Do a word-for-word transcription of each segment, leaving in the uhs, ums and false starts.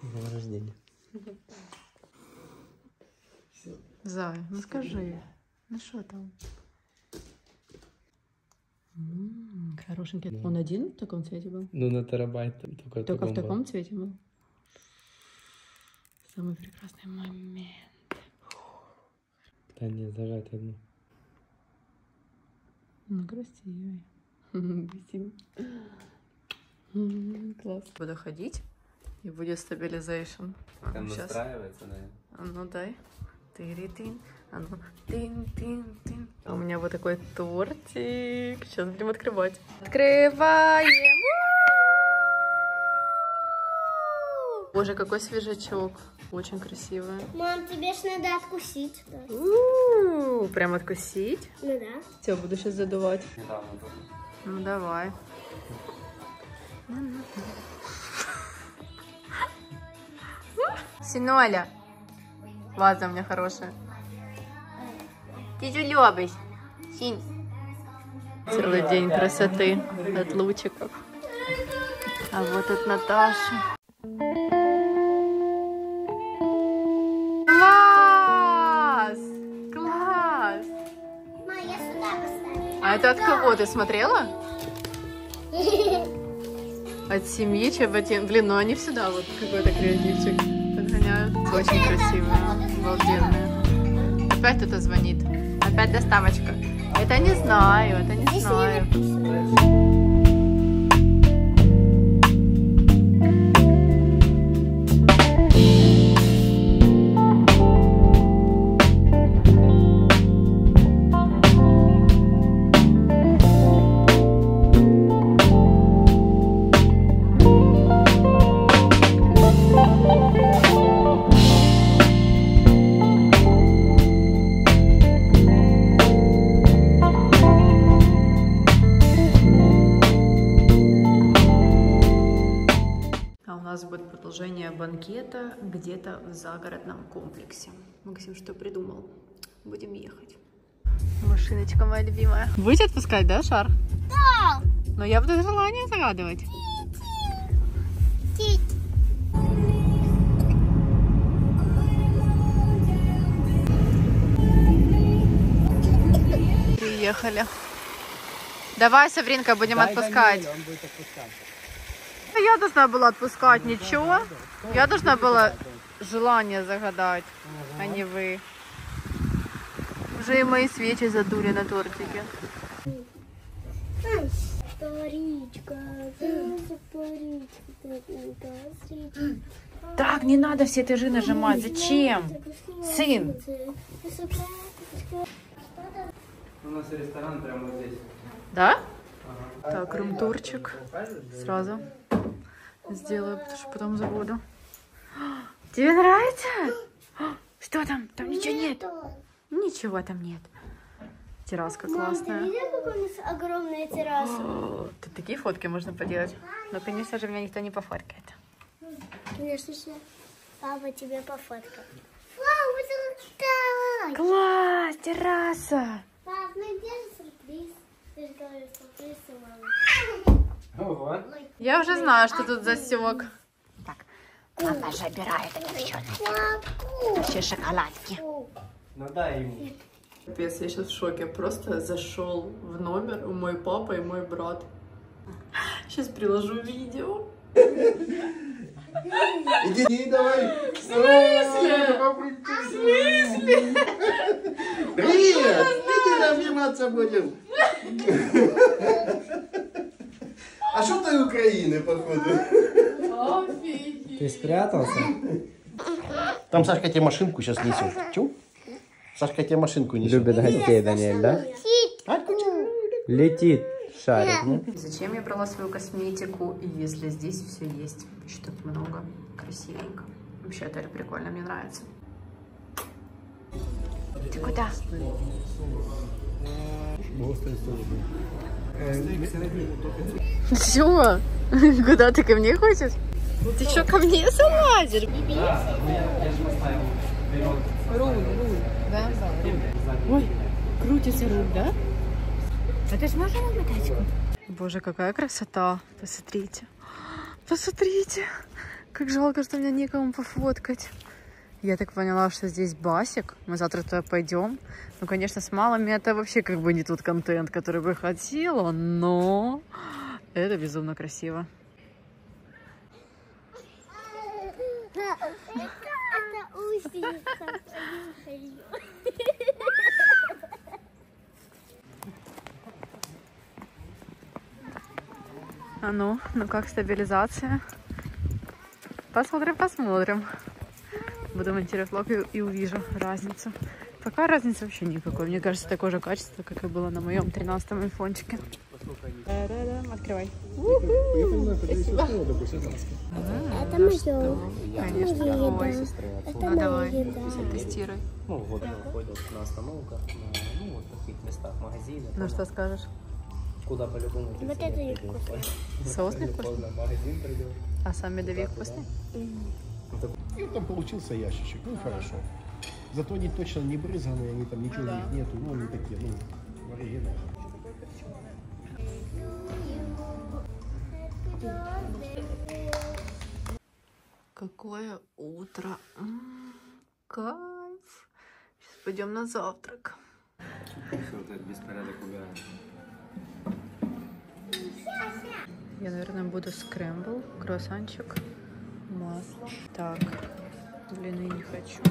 День рождения. Зай, ну скажи, ну что там? М-м, хорошенький. Да. Он один в таком цвете был? Ну, на терабайт. Только, только в таком был. цвете был? Самый прекрасный момент. Да не, зажать одну. Ну, красивый. Спасибо. Класс. Буду ходить, и будет стабилизейшн. Там Сейчас. настраивается, наверное. А ну дай. Тыры-тын. А ну тын-тын-тын. А у меня вот такой тортик. Сейчас будем открывать. Открываем! Боже, какой свежачок. Очень красивый. Мам, тебе ж надо откусить. У-у-у, прям откусить? Ну да. Все, буду сейчас задувать. Недавно тоже. Ну давай. Синоля. Ваза у меня хорошая. Ты же любишь. Синь. Целый день красоты от лучиков. А вот от Наташи. Класс! Класс! Ма, я сюда поставлю. А это от кого? Ты смотрела? От семьи Чеботин. Блин, ну они всегда вот какой-то креативчик подгоняют. Очень красивые, обалденные. Опять кто-то звонит. Опять доставочка. Это не знаю, это не знаю. Будет продолжение банкета где-то в загородном комплексе. Максим что придумал? Будем ехать. Машиночка моя любимая. Будете отпускать, да, шар? Да! Но я буду желание загадывать. Приехали. Давай, Савринка, будем Дай отпускать. Даниэль, он будет отпускать. Я должна была отпускать, ничего. Я должна была желание загадать, а не вы. Уже и мои свечи задули на тортике. Так, не надо все этажи нажимать. Зачем? Сын. У нас ресторан прямо вот здесь. Да? Ага. Так, рум-турчик. Сразу сделаю, потому что потом забуду. Тебе нравится? Что там? Там ничего нет. Ничего там нет. Терраска классная. Мам, ты видела, какая у нас огромная терраса? Тут такие фотки можно поделать. Но, конечно же, меня никто не пофоткает. Конечно же, папа тебе пофоткает. Вау, это класс, терраса. Пап, ну где же сюрприз? Ты же говоришь, сюрприз у мамы. Ого. Я уже знаю, что тут засек. Так, мама же обирает девчонок. Все шоколадки. Ну дай ему. Капец, я сейчас в шоке. Просто зашел в номер у мой папа и мой брат. Сейчас приложу видео. Иди, давай. В смысле? В смысле? Привет! Иди, обниматься будем. А что ты Украины, походу? Офигеть. Ты спрятался? Там Сашка тебе машинку сейчас несет. Чу? Сашка тебе машинку несет. Любит гостей, Даниэль, да? Летит шарик, ну? Зачем я брала свою косметику, если здесь все есть? Что тут много, красивенько. Вообще отель прикольно, мне нравится. Ты куда? Чего? Куда ты ко мне хочешь? Ты что, ко мне залазишь? Руль, руль, да? Ой, крутится руль, да? А ты сможешь на тачку? Боже, какая красота! Посмотрите. Посмотрите. Как жалко, что мне некому пофоткать. Я так поняла, что здесь басик. Мы завтра туда пойдем. Ну, конечно, с малыми это вообще как бы не тот контент, который бы хотела, но это безумно красиво. Это усица. А ну, ну как стабилизация? Посмотрим, посмотрим. Буду монтировать влог и, и увижу разницу. Пока разницы вообще никакой. Мне кажется, такое же качество, как и было на моем тринадцатом айфончике. Открывай. Это мое. Конечно. Ой. Это Ну давай, еда. тестируй. Ну, вот он ходит на остановках, на, ну, вот в таких местах, магазинах. Ну что скажешь? Куда по-любому ты Вот сегодня это и придёшь. вкусно. Соус не вкусный? Поздно в магазин придешь. А сам медовик вкусный? И там получился ящичек, ну хорошо. Зато они точно не брызганые, они там ничего в них нету, ну они такие, ну, оригинальные. Какое утро. М-м, кайф. Сейчас пойдем на завтрак. Все, этот беспорядок убираем. Я, наверное, буду скрэмбл, круассанчик, масло. Так, блины не хочу.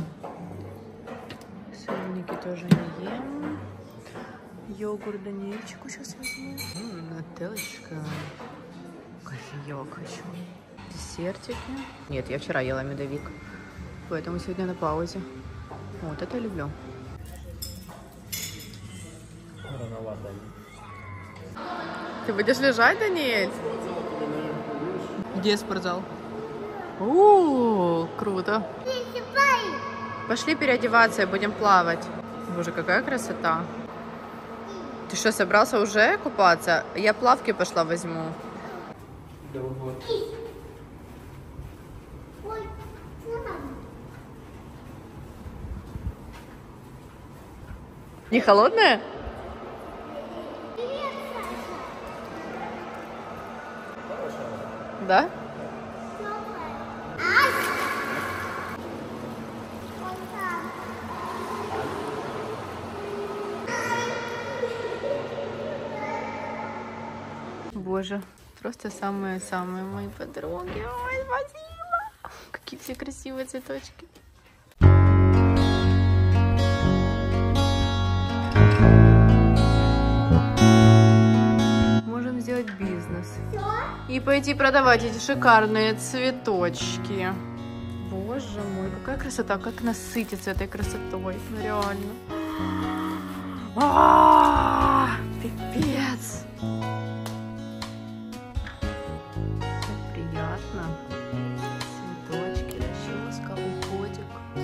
Сырники тоже не ем. Йогурт Даниэльчику сейчас возьму. М, нателлочка. Кофеек хочу. Десертики. Нет, я вчера ела медовик, поэтому сегодня на паузе. Вот это люблю. Рановато. Ты будешь лежать, Даниэль? Где спортзал? О, круто. Пошли переодеваться и будем плавать. Боже, какая красота. Ты что, собрался уже купаться? Я плавки пошла возьму. Не холодная? Да? Боже, просто самые-самые мои подруги. Ой, спасибо. Какие все красивые цветочки. Можем сделать бизнес. И пойти продавать эти шикарные цветочки. Боже мой, какая красота, как насытиться этой красотой. Ну реально. А-а-а, пипец. Так приятно. Цветочки, расческа, уходик.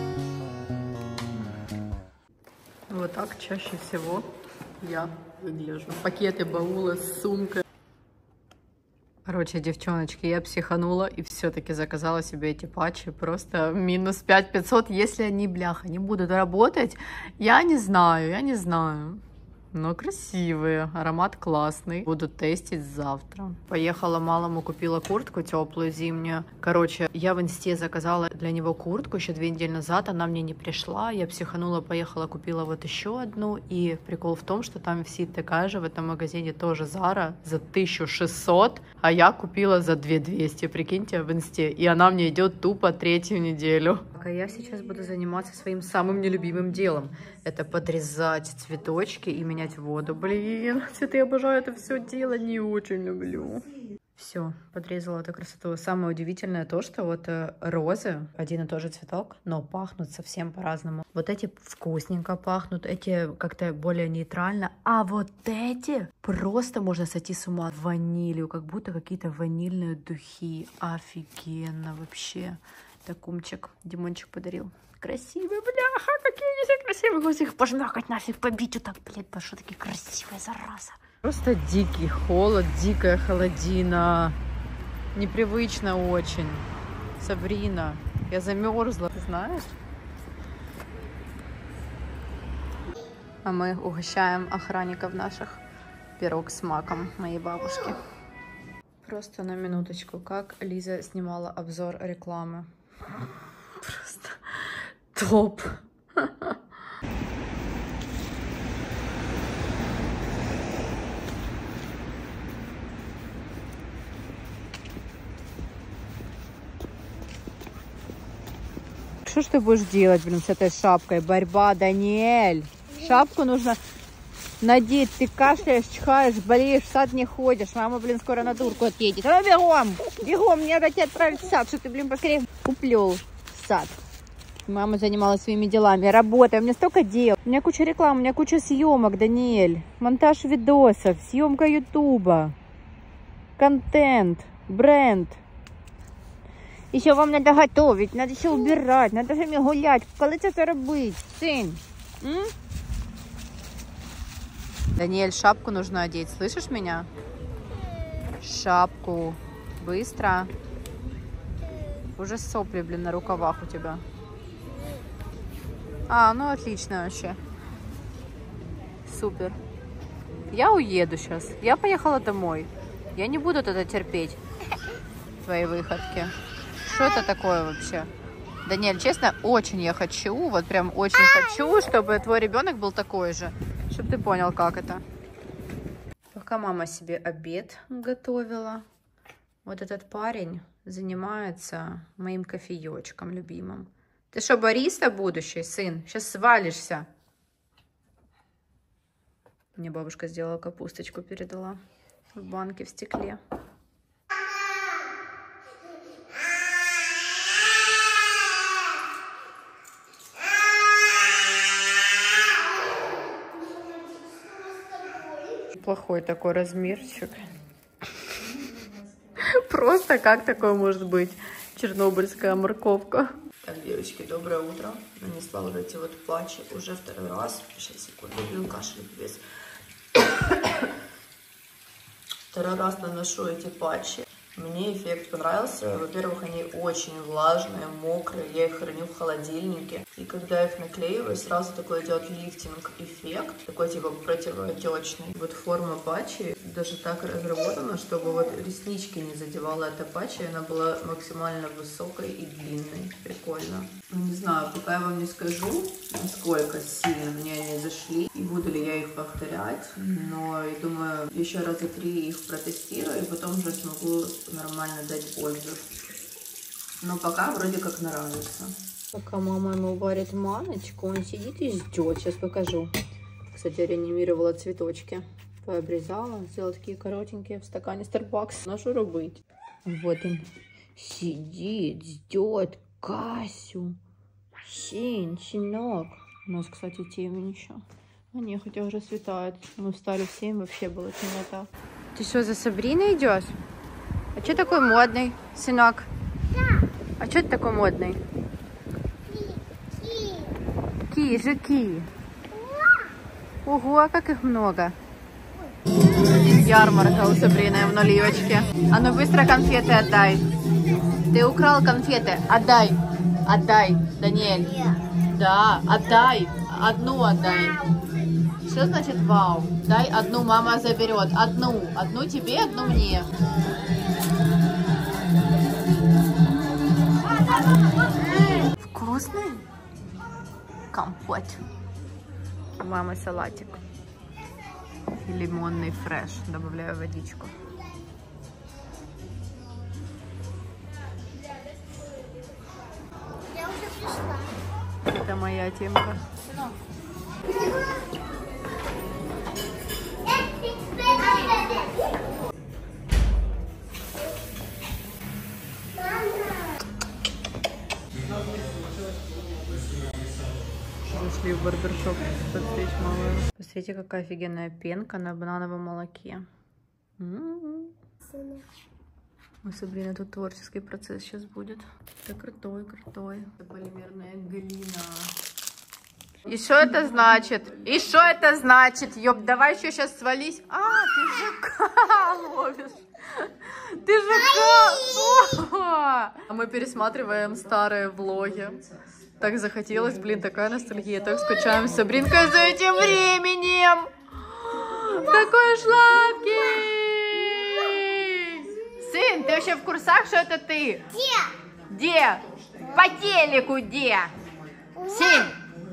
Вот так чаще всего я выгляжу. Пакеты, баулы, сумка. Короче, девчоночки, я психанула и все-таки заказала себе эти патчи. Просто минус пять пятьсот, если они, бляха, не будут работать. Я не знаю, я не знаю. Но красивые, аромат классный. Буду тестить завтра. Поехала малому, купила куртку теплую, зимнюю. Короче, я в инсте заказала для него куртку еще две недели назад. Она мне не пришла. Я психанула, поехала, купила вот еще одну. И прикол в том, что там висит такая же в этом магазине тоже Zara за тысячу шестьсот. А я купила за две тысячи двести, прикиньте, в инсте. И она мне идет тупо третью неделю. А я сейчас буду заниматься своим самым нелюбимым делом. Это подрезать цветочки и менять воду. Блин, цветы обожаю это все дело, не очень люблю. Все, подрезала эту красоту. Самое удивительное то, что вот э, розы, один и тот же цветок, но пахнут совсем по-разному. Вот эти вкусненько пахнут, эти как-то более нейтрально, а вот эти просто можно сойти с ума ванилью, как будто какие-то ванильные духи. Офигенно вообще. Такумчик Димончик подарил. Красивые, бляха, какие они все красивые. Хочется их пожмякать нафиг, побить вот так, блядь, потому что такие красивые, зараза. Просто дикий холод, дикая холодина. Непривычно очень. Сабрина, я замерзла, ты знаешь? А мы угощаем охранников наших пирог с маком моей бабушки. Просто на минуточку, как Лиза снимала обзор рекламы. Просто топ. Что ж ты будешь делать, блин, с этой шапкой? Борьба, Даниэль. Шапку нужно надеть. Ты кашляешь, чихаешь, болеешь, в сад не ходишь. Мама, блин, скоро на дурку отъедет. А ну, бегом! Бегом, мне надо тебя отправить в сад, что ты, блин, поскорее уплел в сад. Мама занималась своими делами. Работа, у меня столько дел. У меня куча рекламы, у меня куча съемок, Даниэль. Монтаж видосов, съемка ютуба, контент, бренд. Еще вам надо готовить, надо еще убирать, надо же мне гулять. Коли це все робить, сын? М? Даниэль, шапку нужно одеть, слышишь меня? Шапку. Быстро. Уже сопли, блин, на рукавах у тебя. А, ну отлично вообще. Супер. Я уеду сейчас. Я поехала домой. Я не буду тогда терпеть твои выходки. Что это такое вообще? Даниэль, честно, очень я хочу, вот прям очень хочу, чтобы твой ребенок был такой же. Чтобы ты понял, как это. Пока мама себе обед готовила, вот этот парень занимается моим кофеечком любимым. Ты что, бариста будущий, сын? Сейчас свалишься. Мне бабушка сделала капусточку, передала в банке в стекле. Плохой такой размерчик. Просто как такое может быть? Чернобыльская морковка. Так, девочки, доброе утро. Нанесла вот эти вот патчи уже второй раз. Сейчас, секунду, блин, кашель без. Второй раз наношу эти патчи. Мне эффект понравился. Во-первых, они очень влажные, мокрые. Я их храню в холодильнике. И когда я их наклеиваю, сразу такой идет лифтинг-эффект. Такой типа противоотечный. Вот форма патчи даже так разработана, чтобы вот реснички не задевала эта патчи. Она была максимально высокой и длинной. Прикольно. Не знаю, пока я вам не скажу, насколько сильно мне они зашли. И буду ли я их повторять. Но я думаю, еще раза три их протестирую. И потом уже смогу нормально дать отзыв. Но пока вроде как нравится. Пока мама ему варит маночку, он сидит и ждет. Сейчас покажу. Кстати, реанимировала цветочки. Пообрезала, сделала такие коротенькие в стакане Starbucks. Ну что робить? Вот он сидит, ждет Касю. Син, щенок. У нас, кстати, темень еще. А не, хотя уже светает. Мы встали в семь, вообще было темнота. Ты что, за Сабриной идешь? А что такой модный, сынок? Да. А что ты такой модный? Ки. Ки, жуки. Ого, а как их много. Ярмарка у Сабрины в наливочке. А ну быстро конфеты отдай. Ты украл конфеты. Отдай. Отдай, Даниэль. Да, отдай. Одну отдай. Что значит вау? Дай одну, мама заберет. Одну. Одну тебе, одну мне. Вкусный компот. Мама салатик. И лимонный фреш. Добавляю водичку. Я уже пришла. Это моя темка. Зашли в барбершоп посмотреть малую. Посмотрите, какая офигенная пенка на банановом молоке. М-м-м. У Сабрины тут творческий процесс сейчас будет. Это крутой, крутой. Это полимерная глина. И что это значит? И что это значит? Ёб, давай еще сейчас свались. А, ты жука ловишь. Ты жука. А мы пересматриваем старые влоги. Так захотелось, блин, такая ностальгия. Так скучаем с Сабринкой за этим временем. Такой сладкий. Сын, ты вообще в курсах, что это ты? Где? Где? По телеку где? Сень!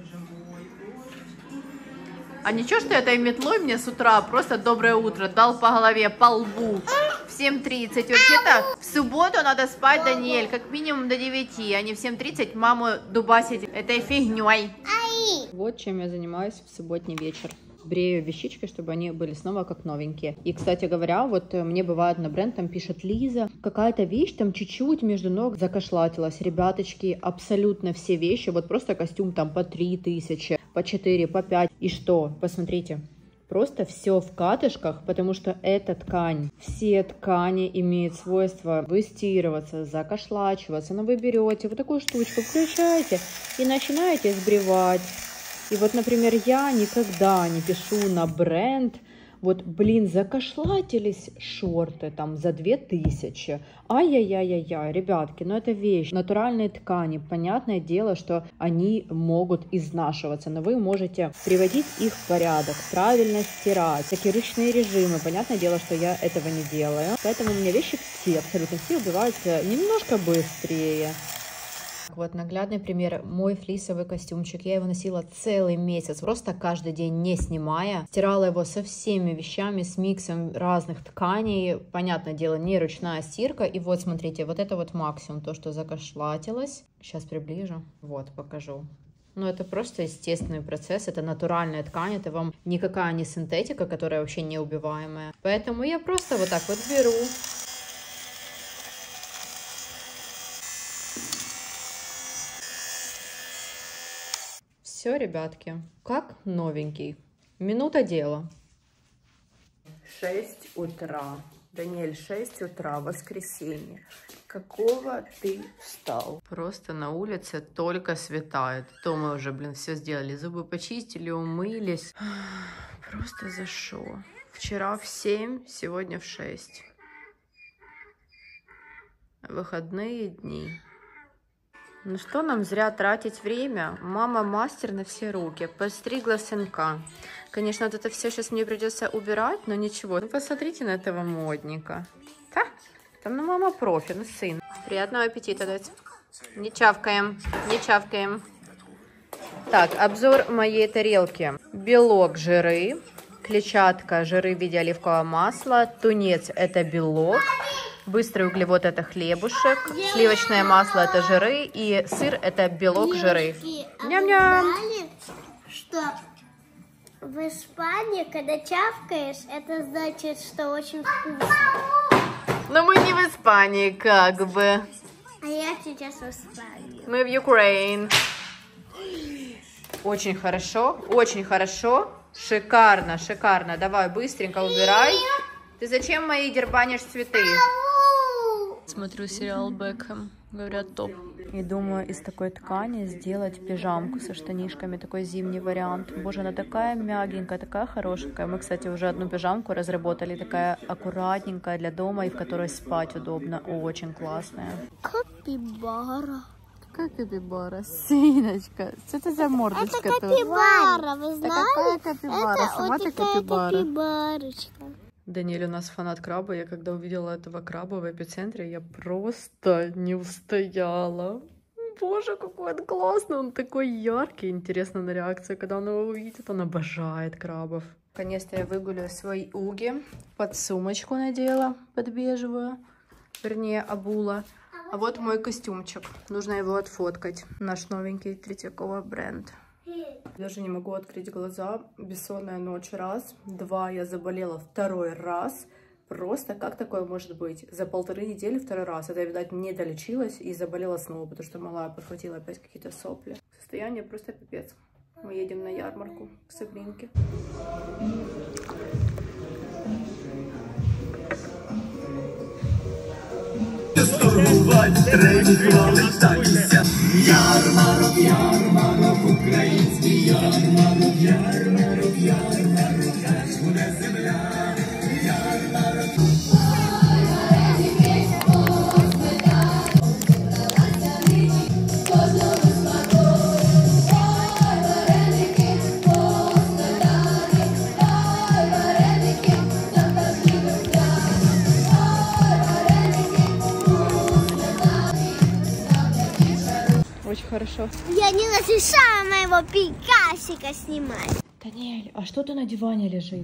А ничего, что этой метлой мне с утра просто доброе утро дал по голове, по лбу в семь тридцать. Вообще-то в субботу надо спать, Даниэль, как минимум до девяти, а не в семь тридцать маму дубасить этой фигней. Вот чем я занимаюсь в субботний вечер. Брею вещички, чтобы они были снова как новенькие. И, кстати говоря, вот мне бывает на бренд, там пишет: Лиза, какая-то вещь там чуть-чуть между ног закошлатилась. Ребяточки, абсолютно все вещи, вот просто костюм там по три тысячи, по четыре, по пять. И что? Посмотрите. Просто все в катышках, потому что эта ткань, все ткани имеют свойство выстирываться, закошлачиваться. Но вы берете вот такую штучку, включаете и начинаете сбривать. И вот, например, я никогда не пишу на бренд: вот, блин, закошлатились шорты там за две тысячи. Ай-яй-яй-яй-яй, ребятки, ну это вещь, натуральные ткани. Понятное дело, что они могут изнашиваться, но вы можете приводить их в порядок, правильно стирать. Такие ручные режимы. Понятное дело, что я этого не делаю. Поэтому у меня вещи все, абсолютно все убиваются немножко быстрее. Вот наглядный пример, мой флисовый костюмчик, я его носила целый месяц, просто каждый день не снимая, стирала его со всеми вещами, с миксом разных тканей, понятное дело, не ручная стирка, и вот смотрите, вот это вот максимум, то, что закошлатилось, сейчас приближу, вот покажу. Ну, это просто естественный процесс, это натуральная ткань, это вам никакая не синтетика, которая вообще неубиваемая, поэтому я просто вот так вот беру. Все, ребятки, как новенький. Минута дела. шесть утра. Даниэль, шесть утра, воскресенье. Какого ты встал? Просто на улице только светает. То мы уже, блин, все сделали. Зубы почистили, умылись. Просто за шо? Вчера в семь, сегодня в шесть. Выходные дни. Ну что нам зря тратить время? Мама мастер на все руки. Постригла сынка. Конечно, вот это все сейчас мне придется убирать, но ничего. Ну посмотрите на этого модника. Да? Там ну мама профи, ну сын. Приятного аппетита, дать. Не чавкаем, не чавкаем. Так, обзор моей тарелки. Белок, жиры. Клетчатка, жиры в виде оливкового масла. Тунец – это белок. Быстрый углевод – это хлебушек, сливочное масло – это жиры, и сыр – это белок, жиры. Ням-ням! Что в Испании, когда чавкаешь, это значит, что очень вкусно. Но мы не в Испании, как бы. А я сейчас в Испании. Мы в Украине. Очень хорошо, очень хорошо. Шикарно, шикарно. Давай, быстренько убирай. Ты зачем мои дербанишь цветы? Смотрю сериал Бекхэм, говорят, топ. И думаю, из такой ткани сделать пижамку со штанишками, такой зимний вариант. Боже, она такая мягенькая, такая хорошенькая. Мы, кстати, уже одну пижамку разработали, такая аккуратненькая для дома, и в которой спать удобно. Очень классная. Капибара. Какая капибара? Синочка, что это за мордочка? Это капибара, вы знаете? Да какая капибара? Это Сама вот ты такая капибара. капибарочка. Даниэль у нас фанат краба. Я когда увидела этого краба в эпицентре, я просто не устояла. Боже, какой он классный, он такой яркий. Интересно на реакцию, когда он его увидит. Он обожает крабов. Наконец-то я выгуляю свои уги. Под сумочку надела, под бежевую. Вернее, обула. А вот мой костюмчик. Нужно его отфоткать. Наш новенький Третьякова бренд. Даже не могу открыть глаза. Бессонная ночь раз. Два, я заболела второй раз. Просто как такое может быть? За полторы недели второй раз. Это, видать, не долечилась и заболела снова, потому что малая подхватила опять какие-то сопли. Состояние просто пипец. Мы едем на ярмарку к Саблинке. Ярмарок, ярмарок, український ярмарок, ярмарок, ярмарок, аж буде земля, ярмарок. очень хорошо. Я не разрешаю моего пикасика снимать. Даниэль, а что-то на диване лежит?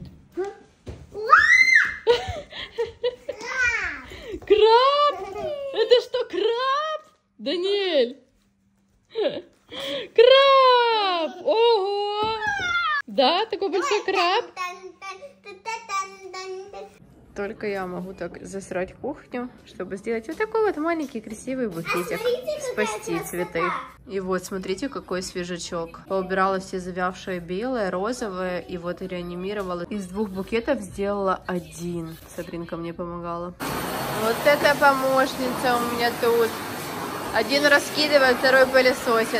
Краб! Это что, краб? Даниэль! Краб! Ого! Да, такой большой краб. Только я могу так засрать кухню, чтобы сделать вот такой вот маленький красивый букетик. Спасти цветы. И вот, смотрите, какой свежачок. Поубирала все завявшие белые, розовые, и вот реанимировала. Из двух букетов сделала один. Сабринка мне помогала. Вот это помощница у меня тут. Один раскидывает, второй пылесосит.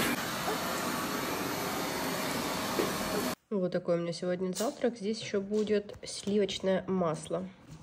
Вот такой у меня сегодня завтрак. Здесь еще будет сливочное масло.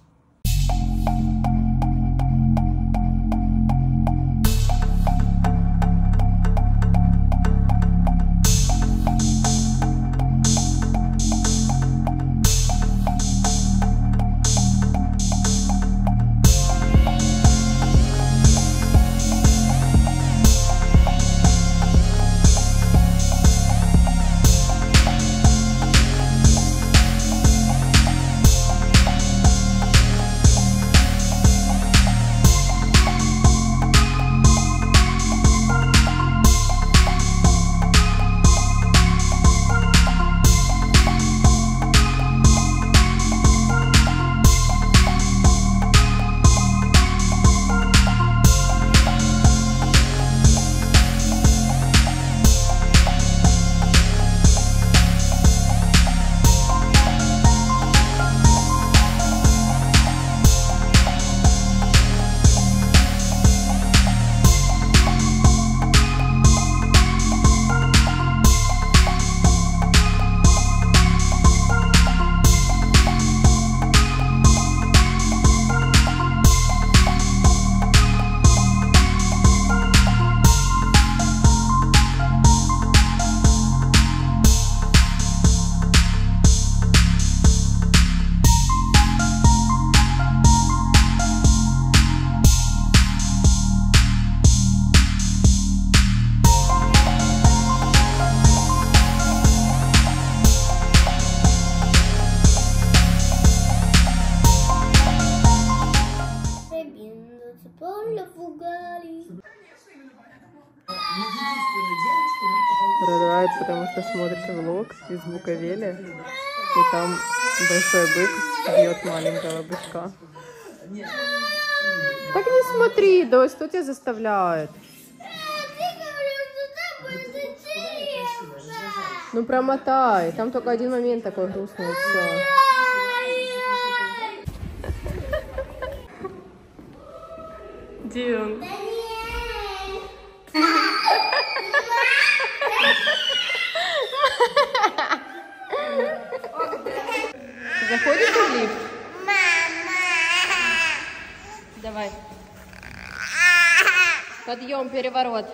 Рыдает, потому что смотрит влог из Буковеля, и там большой бык бьет маленького бычка. Так не смотри, Дось, что тебя заставляет? Ну промотай, там только один момент такой грустный, и все. Где он? Заходишь в лифт? Давай. Подъем, переворот.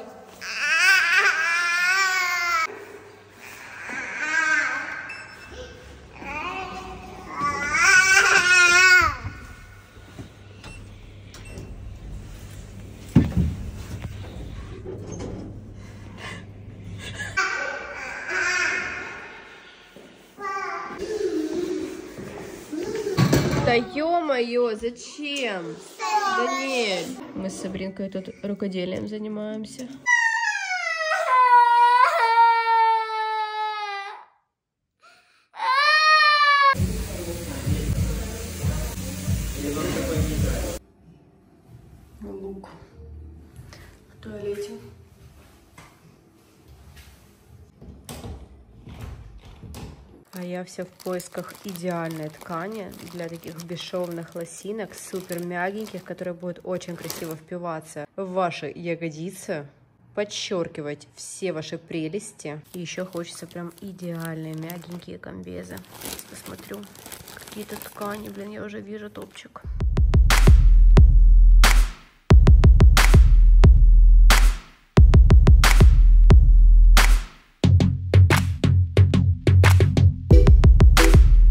Да ё-моё, зачем? Даниэль. Мы с Сабринкой тут рукоделием занимаемся. Лук в туалете. А я вся в поисках идеальной ткани для таких бесшовных лосинок, супер мягеньких, которые будут очень красиво впиваться в ваши ягодицы, подчеркивать все ваши прелести. И еще хочется прям идеальные мягенькие комбезы. Сейчас посмотрю какие-то ткани, блин, я уже вижу топчик.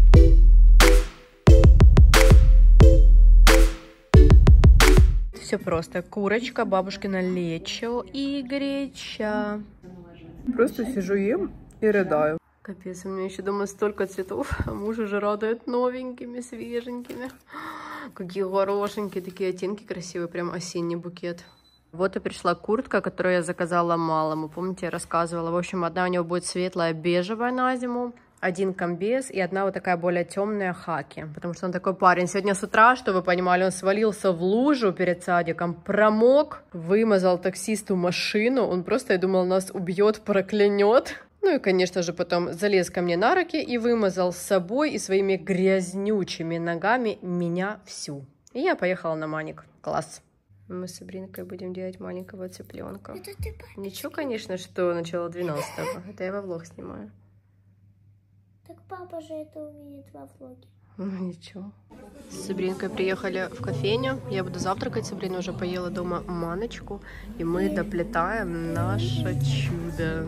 Все просто. просто курочка, бабушкина лечо и греча. Просто сижу, ем и рыдаю. Капец, у меня еще дома столько цветов, а муж уже радует новенькими, свеженькими. Какие хорошенькие, такие оттенки красивые, прям осенний букет. Вот и пришла куртка, которую я заказала малому. Помните, я рассказывала? В общем, одна у него будет светлая, бежевая на зиму, один комбез и одна вот такая более темная хаки. Потому что он такой парень. Сегодня с утра, чтобы вы понимали, он свалился в лужу перед садиком, промок, вымазал таксисту машину. Он просто, я думал, нас убьет, проклянет. Ну и, конечно же, потом залез ко мне на руки и вымазал с собой и своими грязнючими ногами меня всю. И я поехала на маник. Класс. Мы с Сабринкой будем делать маленького цыпленка. Ничего, конечно, что начало двенадцатого. Это я во влог снимаю. Так папа же это увидит во влоге. Ну ничего. С Сабринкой приехали в кофейню. Я буду завтракать. Сабрина уже поела дома маночку. И мы доплетаем наше чудо.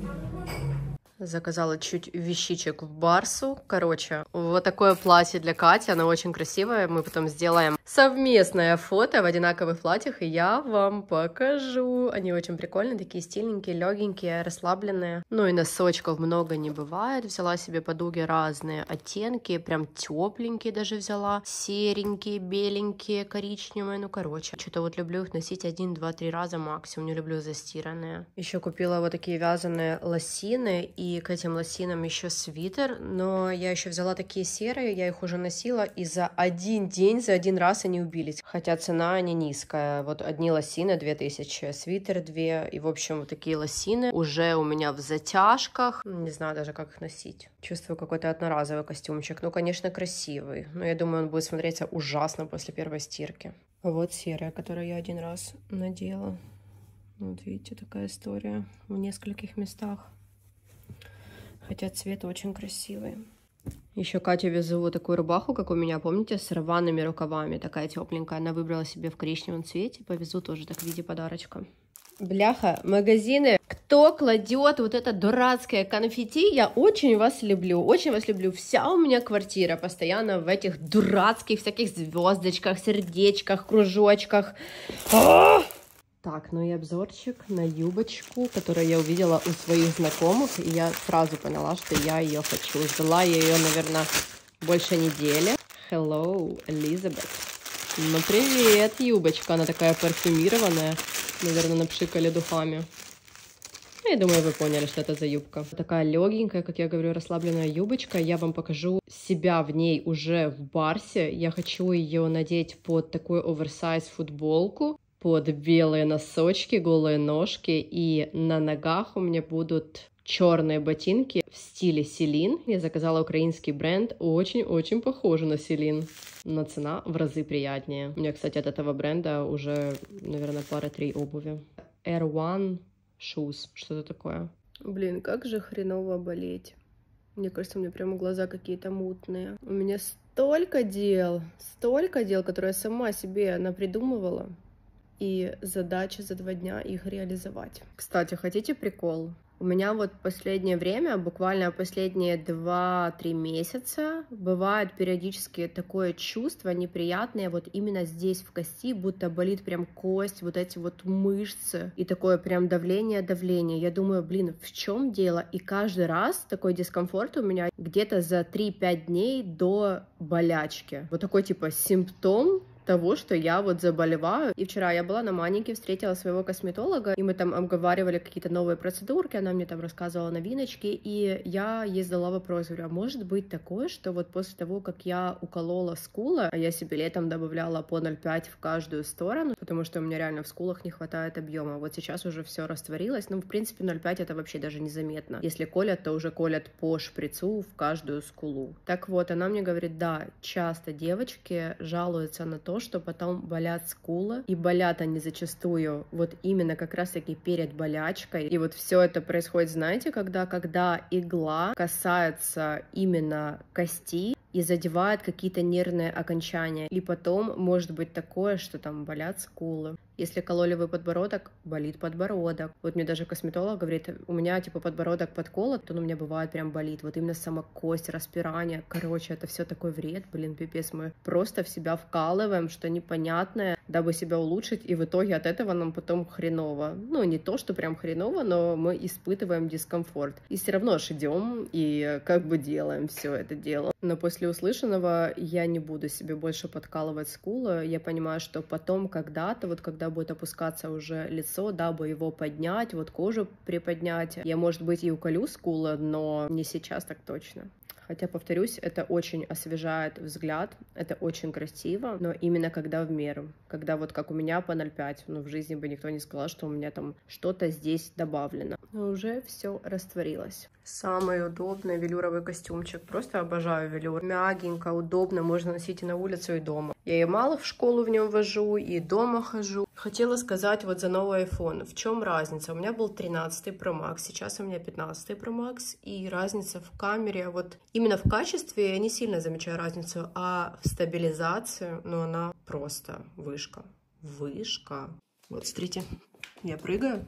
Заказала чуть вещичек в Барсу. Короче, вот такое платье для Кати. Оно очень красивое. Мы потом сделаем совместное фото в одинаковых платьях, и я вам покажу. Они очень прикольные, такие стильненькие, легенькие, расслабленные. Ну и носочков много не бывает. Взяла себе подруги разные оттенки, прям тепленькие даже взяла. Серенькие, беленькие, коричневые. Ну, короче, что-то вот люблю их носить один, два, три раза максимум. Не люблю застиранные. Еще купила вот такие вязаные лосины, и к этим лосинам еще свитер, но я еще взяла такие серые, я их уже носила, и за один день, за один раз они убились. Хотя цена не низкая. Вот одни лосины две тысячи, свитер две, и в общем вот такие лосины уже у меня в затяжках. Не знаю даже, как их носить. Чувствую какой-то одноразовый костюмчик. Ну, конечно, красивый, но я думаю, он будет смотреться ужасно после первой стирки. Вот серая, которую я один раз надела. Вот видите, такая история в нескольких местах. Хотя цвет очень красивый. Еще Катя везу вот такую рубаху, как у меня, помните, с рваными рукавами. Такая тепленькая. Она выбрала себе в коричневом цвете. Повезу тоже так в виде подарочка. Бляха, магазины. Кто кладет вот это дурацкое конфетти, я очень вас люблю. Очень вас люблю. Вся у меня квартира постоянно в этих дурацких всяких звездочках, сердечках, кружочках. А-а-а! Так, ну и обзорчик на юбочку, которую я увидела у своих знакомых, и я сразу поняла, что я ее хочу. Ждала я ее, наверное, больше недели. Hello, Elizabeth. Ну привет, юбочка, она такая парфюмированная, наверное, напшикали духами. Я думаю, вы поняли, что это за юбка. Такая легенькая, как я говорю, расслабленная юбочка. Я вам покажу себя в ней уже в Барсе. Я хочу ее надеть под такую оверсайз футболку, под белые носочки, голые ножки, и на ногах у меня будут черные ботинки в стиле Селин. Я заказала украинский бренд, очень-очень похоже на Селин, но цена в разы приятнее. У меня, кстати, от этого бренда уже, наверное, пара-три обуви. эр один Shoes, что-то такое. Блин, как же хреново болеть. Мне кажется, у меня прямо глаза какие-то мутные. У меня столько дел, столько дел, которые я сама себе напридумывала. И задача за два дня их реализовать. Кстати, хотите прикол? У меня вот последнее время, буквально последние два-три месяца, бывает периодически такое чувство неприятное вот именно здесь в кости, будто болит прям кость, вот эти вот мышцы, и такое прям давление-давление. Я думаю, блин, в чем дело? И каждый раз такой дискомфорт у меня где-то за три-пять дней до болячки. Вот такой типа симптом того, что я вот заболеваю. И вчера я была на манике, встретила своего косметолога, и мы там обговаривали какие-то новые процедурки, она мне там рассказывала новиночки, и я ей задала вопрос, говорю, а может быть такое, что вот после того, как я уколола скулы, а я себе летом добавляла по ноль пять в каждую сторону, потому что у меня реально в скулах не хватает объема, вот сейчас уже все растворилось, ну, в принципе, ноль пять это вообще даже незаметно. Если колят, то уже колят по шприцу в каждую скулу. Так вот, она мне говорит, да, часто девочки жалуются на то, что потом болят скулы, и болят они зачастую вот именно как раз-таки перед болячкой. И вот все это происходит, знаете, когда, когда игла касается именно кости и задевает какие-то нервные окончания. И потом может быть такое, что там болят скулы. Если кололи вы подбородок, болит подбородок. Вот мне даже косметолог говорит, у меня типа подбородок подколот, то он у меня бывает прям болит. Вот именно сама кость, распирание. Короче, это все такой вред, блин, пипец. Мы просто в себя вкалываем, что непонятное, дабы себя улучшить, и в итоге от этого нам потом хреново. Ну, не то, что прям хреново, но мы испытываем дискомфорт. И все равно ж идем и как бы делаем все это дело. Но после услышанного я не буду себе больше подкалывать скулы. Я понимаю, что потом когда-то, вот когда будет опускаться уже лицо, дабы его поднять, вот кожу приподнять, я, может быть, и уколю скулы, но не сейчас так точно. Хотя, повторюсь, это очень освежает взгляд, это очень красиво, но именно когда в меру. Когда вот как у меня по ноль пять, ну в жизни бы никто не сказал, что у меня там что-то здесь добавлено. Но уже все растворилось. Самый удобный велюровый костюмчик. Просто обожаю велюр. Мягенько, удобно, можно носить и на улицу, и дома. Я и мало в школу в нем вожу, и дома хожу. Хотела сказать вот за новый iPhone. В чем разница? У меня был тринадцатый про макс, сейчас у меня пятнадцатый про макс, и разница в камере, вот именно в качестве я не сильно замечаю разницу, а в стабилизации, ну она просто вышка. Вышка. Вот, смотрите, я прыгаю.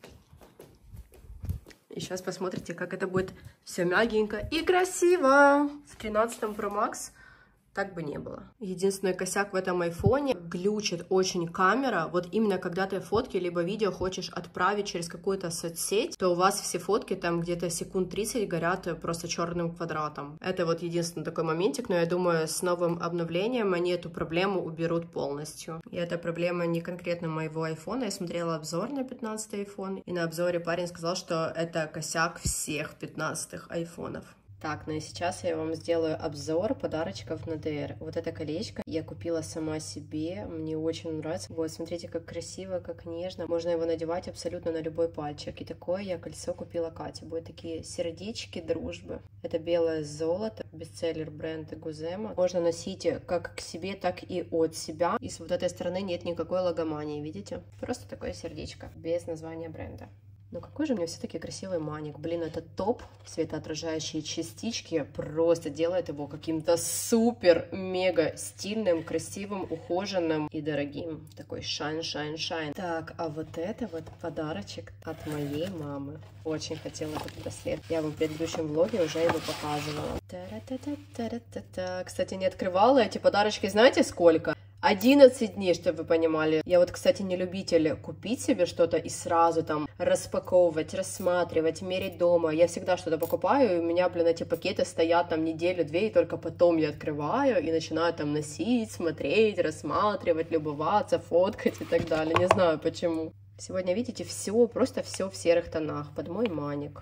И сейчас посмотрите, как это будет все мягенько и красиво. В тринадцатом про макс так бы не было. Единственный косяк в этом айфоне, глючит очень камера. Вот именно когда ты фотки либо видео хочешь отправить через какую-то соцсеть, то у вас все фотки там где-то секунд тридцать горят просто черным квадратом. Это вот единственный такой моментик, но я думаю, с новым обновлением они эту проблему уберут полностью. И эта проблема не конкретно моего айфона. Я смотрела обзор на пятнадцатый айфон, и на обзоре парень сказал, что это косяк всех пятнадцатых айфонов. Так, ну и сейчас я вам сделаю обзор подарочков на ди эр. Вот это колечко я купила сама себе, мне очень нравится. Вот, смотрите, как красиво, как нежно. Можно его надевать абсолютно на любой пальчик. И такое я кольцо купила Кате. Будут такие сердечки дружбы. Это белое золото, бестселлер бренда Гузема. Можно носить как к себе, так и от себя. И с вот этой стороны нет никакой логомании, видите? Просто такое сердечко, без названия бренда. Ну какой же у меня все-таки красивый маник. Блин, этот топ, светоотражающие частички, просто делает его каким-то супер-мега стильным, красивым, ухоженным и дорогим. Такой шайн-шайн-шайн. Так, а вот это вот подарочек от моей мамы. Очень хотела этот браслет. Я вам в предыдущем влоге уже его показывала. Та-ра-та-та-та-та-та. Кстати, не открывала эти подарочки, знаете сколько? одиннадцать дней, чтобы вы понимали. Я вот, кстати, не любитель купить себе что-то и сразу там распаковывать, рассматривать, мерить дома. Я всегда что-то покупаю, и у меня, блин, эти пакеты стоят там неделю-две, и только потом я открываю и начинаю там носить, смотреть, рассматривать, любоваться, фоткать и так далее. Не знаю почему. Сегодня, видите, все, просто все в серых тонах, под мой маник.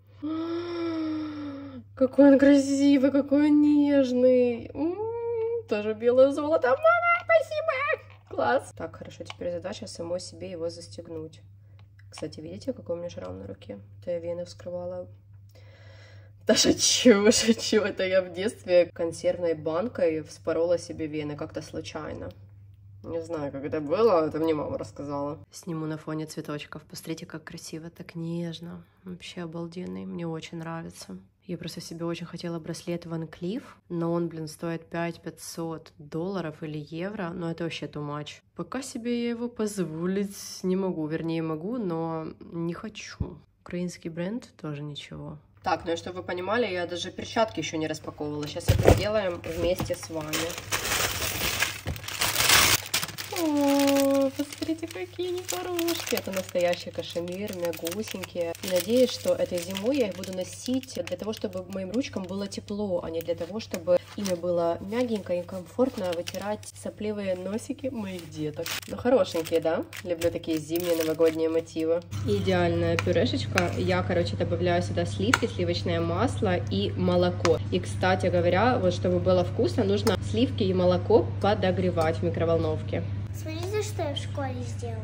Какой он красивый, какой он нежный. Тоже белое золото. Мама, спасибо! Класс! Так, хорошо, теперь задача самой себе его застегнуть. Кстати, видите, какой у меня шрам на руке? Это я вены вскрывала. Да шучу, шучу. Это я в детстве консервной банкой вспорола себе вены как-то случайно. Не знаю, как это было, это мне мама рассказала. Сниму на фоне цветочков. Посмотрите, как красиво, так нежно. Вообще обалденный, мне очень нравится. Я просто себе очень хотела браслет Ван Клифф, но он, блин, стоит пять пятьсот долларов или евро, но это вообще too much. Пока себе я его позволить не могу, вернее могу, но не хочу. Украинский бренд тоже ничего. Так, ну и чтобы вы понимали, я даже перчатки еще не распаковывала. Сейчас это сделаем вместе с вами. О, посмотрите, какие они хорошие. Это настоящий кашемир, мягусенькие. И надеюсь, что этой зимой я их буду носить для того, чтобы моим ручкам было тепло, а не для того, чтобы ими было мягенько и комфортно вытирать сопливые носики моих деток. Ну, хорошенькие, да? Люблю такие зимние новогодние мотивы. Идеальная пюрешечка. Я, короче, добавляю сюда сливки, сливочное масло и молоко. И, кстати говоря, вот чтобы было вкусно, нужно сливки и молоко подогревать в микроволновке. Смотрите, что я в школе сделала.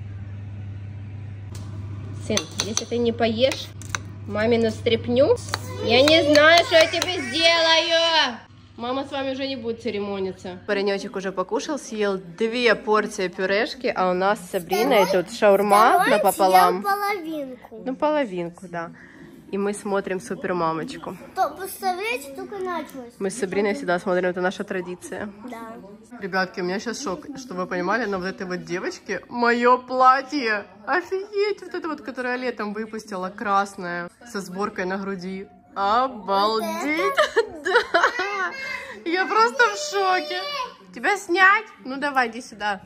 Сын, если ты не поешь мамину стряпню, я не знаю, что я тебе сделаю. Мама с вами уже не будет церемониться. Паренечек уже покушал, съел две порции пюрешки, а у нас с Сабриной тут шаурма напополам. Половинку. Ну, половинку, да. и мы смотрим Супермамочку. То представляете, только началось. Мы с Сабриной всегда смотрим, это наша традиция. Да. Ребятки, у меня сейчас шок, чтобы вы понимали, на вот этой вот девочке мое платье. Офигеть, вот это вот, которое я летом выпустила, красное, со сборкой на груди. Обалдеть! Да! Я просто в шоке. Тебя снять? Ну давай, иди сюда.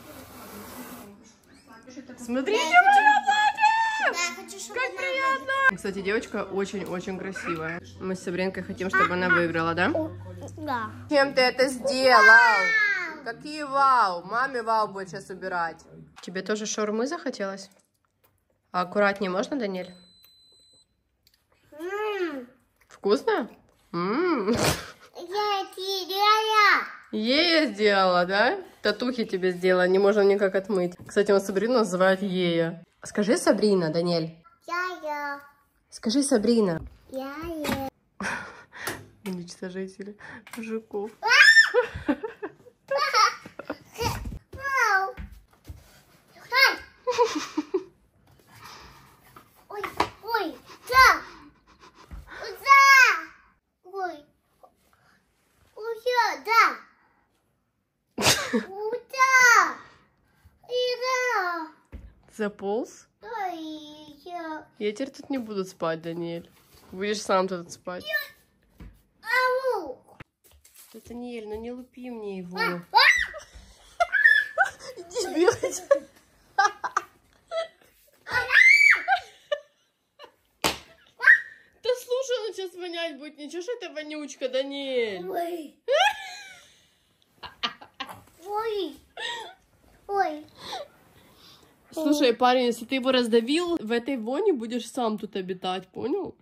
Смотрите, мое платье! Как приятно! Кстати, девочка очень-очень красивая. Мы с Сабринкой хотим, чтобы она выиграла, да? Да. Чем ты это сделал? Какие вау? Маме вау будет сейчас убирать. Тебе тоже шаурмы захотелось? А аккуратнее можно, Даниэль? М-м, Вкусно? М-м. Я теряла. Ея сделала, да? Татухи тебе сделала, не можно никак отмыть. Кстати, он Сабрину называет Ея. Скажи Сабрина, Даниэль. Я-я. Скажи Сабрина. Я-я. Уничтожители жуков. Вау. Хай. Ой, ой, да. Да. Ой. Ой, да. Уда! Ира! Заполз? Ой, я... Я теперь тут не буду спать, Даниэль. Будешь сам тут спать. Ау! Да, Даниэль, ну не лупи мне его. А! Иди бегать. Да слушай, он сейчас вонять будет. Ничего, что это вонючка, Даниэль. Ой! Ой! Ой! Слушай, парень, если ты его раздавил, в этой воне будешь сам тут обитать, понял?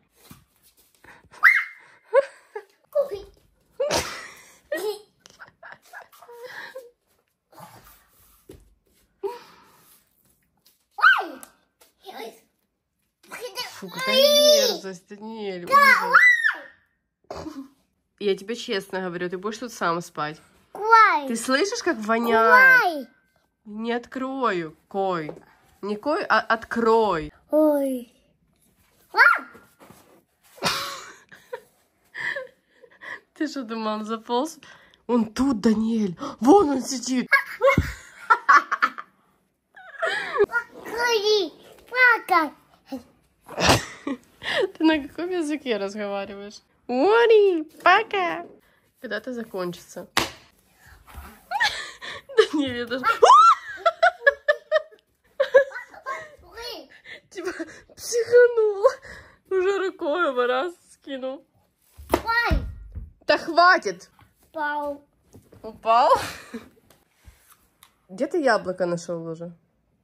Ой! Фу, какая мерзость, Даниэль. ужас. Я тебе честно говорю, ты будешь тут сам спать. Кой! Ты слышишь, как воняет? Кой! Не открою, Кой. Не Кой, а открой. Ой! Ты что думал, он заполз? Он тут, Даниэль. Вон он сидит. Кой! Плакай! Ты на каком языке разговариваешь? Ори, пока. Когда это закончится? Даниэль, я даже... Ой! Типа психанул. Уже рукой его раз скинул. Ой! Да хватит. Пау! Упал? Где ты яблоко нашел уже?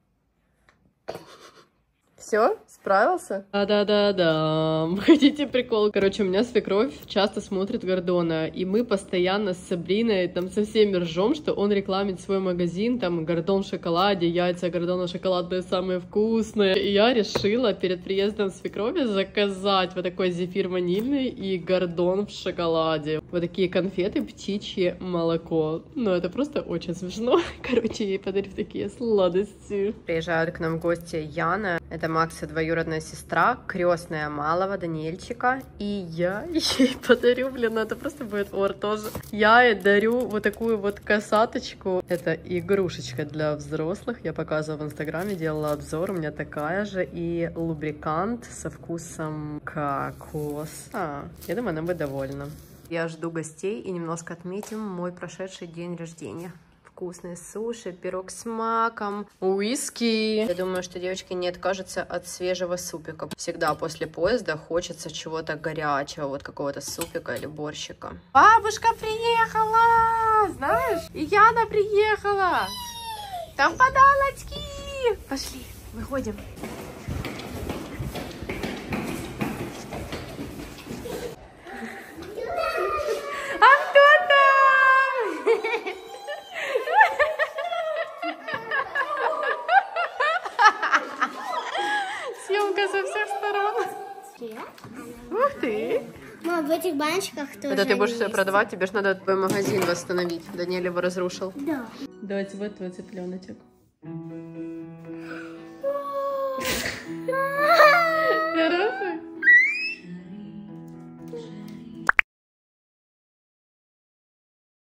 Все? Справился? Да-да-да-да. Хотите прикол? Короче, у меня свекровь часто смотрит Гордона, и мы постоянно с Сабриной там со всеми ржем, что он рекламит свой магазин, там Гордон в шоколаде, яйца Гордона шоколадные самые вкусные. И я решила перед приездом свекрови заказать вот такой зефир ванильный и Гордон в шоколаде. Вот такие конфеты, птичье молоко. Ну, это просто очень смешно. Короче, ей подарю такие сладости. Приезжают к нам гости Яна. Это Макса двоюродная сестра, крестная малого Даниэльчика. И я ей подарю, блин, ну это просто будет ор тоже. Я ей дарю вот такую вот косаточку. Это игрушечка для взрослых. Я показывала в инстаграме, делала обзор. У меня такая же. И лубрикант со вкусом кокоса. Я думаю, она будет довольна. Я жду гостей и немножко отметим мой прошедший день рождения. Вкусные суши, пирог с маком, уиски. Я думаю, что девочки не откажутся от свежего супика. Всегда после поезда хочется чего-то горячего, вот какого-то супика или борщика. Бабушка приехала! Знаешь? И Яна приехала! Там подарочки! Пошли, выходим. А кто там? Съемка со всех сторон. Ух ты! Мам, в этих баночках тоже. Когда ты будешь все есть. продавать, тебе же надо твой магазин восстановить. Даниэль его разрушил. Да. Давайте вот твой цыпленочек.